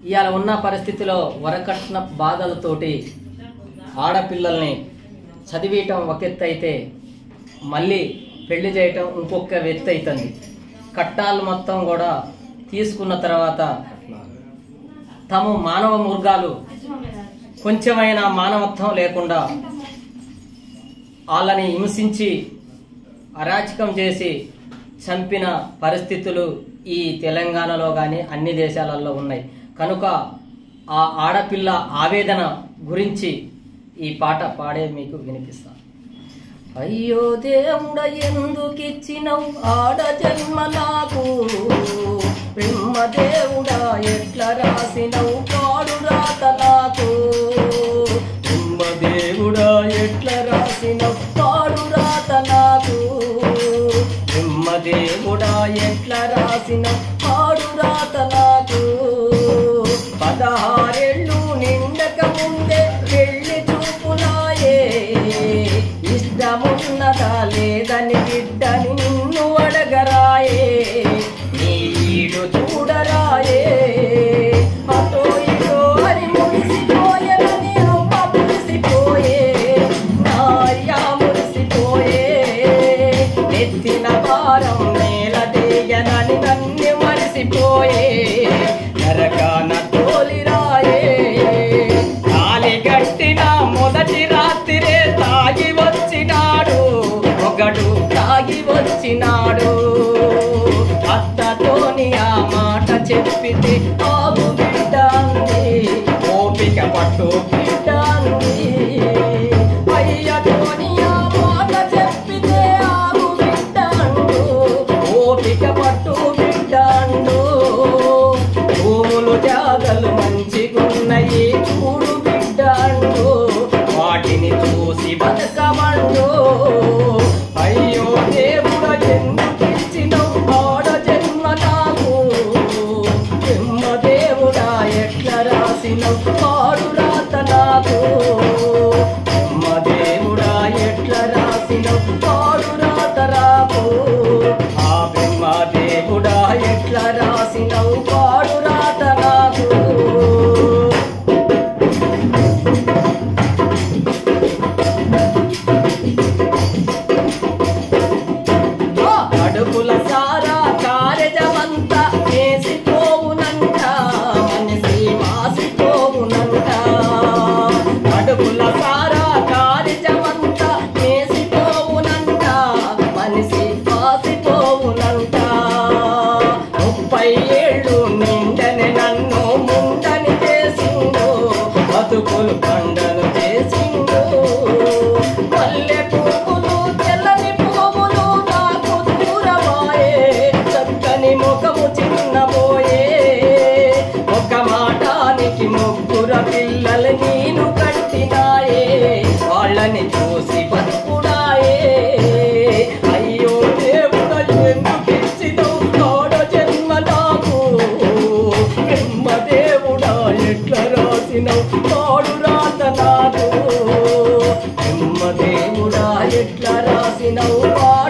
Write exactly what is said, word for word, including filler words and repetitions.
ఇవాళ ఉన్న పరిస్థితిలో వరకట్న బాధలతోటి ఆడపిల్లల్ని చదివియటం ఒక ఎత్తు అయితే మళ్ళీ పెళ్లి చేయటం ఇంకొక ఎత్తు అవుతుంది. కట్టాలు మొత్తం కూడా తీసుకున్న తర్వాత తమ మానవ మృగాలు కొంచెమైనా మానవత్వం లేకుండా వాళ్ళని హింసించి అరాచకం చేసి చంపిన పరిస్థితులు ఈ తెలంగాణలో కానీ అన్ని దేశాలలో ఉన్నాయి. కనుక ఆ ఆడపిల్ల ఆవేదన గురించి ఈ పాట పాడే మీకు వినిపిస్తాను. అయ్యో దేవుడ ఎందుకిచ్చినవు ఆడ జన్మ నాకు, బ్రహ్మ దేవుడా ఎట్లా రాసినవు పాడు రాత నాకు, బ్రహ్మ దేవుడా ఎట్లా రాసినవు పాడు రాత నాకు, బ్రహ్మ దేవుడా ఎట్లా రాసినవు పాడు రాత నాకు. పదహారేళ్ళు నిండక ముందే పెళ్లి చూపునాయే, ఇష్టమున్నదా లేదని బిడ్డని నిన్ను అడగరాయే, నీడు చూడరాయే, అటో ఇటో అని మురిసిపోయేనని అమ్మ మురిసిపోయే, నాయ్యా మురిసిపోయే, నెత్తిన భారం నేల దేయనని నన్ను మరిసిపోయే, నరకాన తోలిరాయే, తాలి గట్టిన మొదటి రాత్రిరే తాగి వచ్చినాడు, ఒకడు తాగి వచ్చినాడు, అత్తతోని ఆ మాట చెప్పితే ఆగు బిడ్డ అంది, ఓపిక పట్టు బిడ్డ అంది, అయ్యతోని ఆ మాట చెప్పితే ఆగు బిడ్డ అండు, ఓపిక పట్టు బిడ్డ అండు, భూములు జాగలు మంచిగున్నయి చూడు బిడ్డ అండు, వాటిని చూసి బతకమండు. అయ్యో దేవుడ ఎందుకిచ్చినవు ఆడ జన్మ నాకు, బ్రహ్మ దేవుడా ఎట్లా రాసినవు పాడు రాత నాకు, బ్రహ్మ దేవుడా ఎట్లా రాసినవు పాడు రాత రాకు, ఆ బ్రహ్మ దేవుడా ఎట్లా రాసినవు పాడు రాత నాకు. అడుగుల సారా కార్యమంతా చేసిపోవునంట, మనిషి మాసిపోవునంట, అడుగుల సారా కార్యమంతా చేసిపోవునంట, మనిషి మాసిపోవునంట, ముప్పై ఏళ్ళు నిండని నన్ను ముండని చేసిండు, బతుకులు పండను చేసిండు, పల్లె పువ్వులు తెల్లని పువ్వులు నాకు దూరమాయే, చక్కని ముఖము చిన్నబోయే, ఒక మాటానికి ముగ్గురు పిల్లలు నేను కట్టినాయే, వాళ్ళని చూసి బతుకుడాయే. అయ్యో దేవుడ ఎందుకిచ్చినవు ఆడ జన్మ నాకు, బ్రహ్మ దేవుడా ఎట్లా రాసినవు పాడు రాత నాకు, బ్రహ్మ దేవుడా ఎట్లా రాసినవు